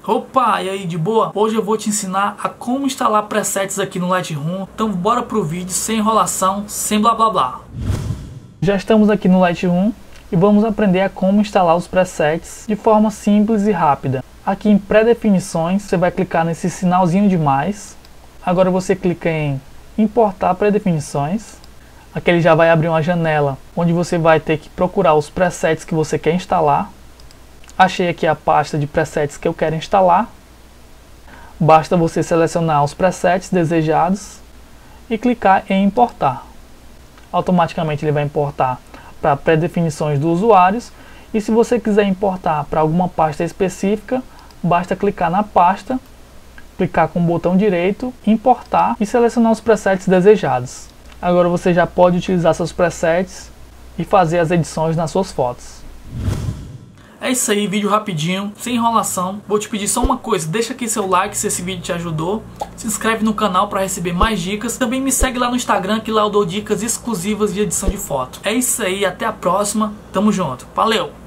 Opa, e aí, de boa? Hoje eu vou te ensinar a como instalar presets aqui no Lightroom. Então bora pro vídeo, sem enrolação, sem blá blá blá. Já estamos aqui no Lightroom e vamos aprender a como instalar os presets de forma simples e rápida. Aqui em pré-definições, você vai clicar nesse sinalzinho de mais. Agora você clica em importar pré-definições. Aqui ele já vai abrir uma janela onde você vai ter que procurar os presets que você quer instalar. Achei aqui a pasta de presets que eu quero instalar. Basta você selecionar os presets desejados e clicar em importar. Automaticamente ele vai importar para pré-definições do usuário. E se você quiser importar para alguma pasta específica, basta clicar na pasta, clicar com o botão direito, importar e selecionar os presets desejados. Agora você já pode utilizar seus presets e fazer as edições nas suas fotos. É isso aí, vídeo rapidinho, sem enrolação. Vou te pedir só uma coisa, deixa aqui seu like se esse vídeo te ajudou. Se inscreve no canal para receber mais dicas. Também me segue lá no Instagram, que lá eu dou dicas exclusivas de edição de foto. É isso aí, até a próxima. Tamo junto. Valeu!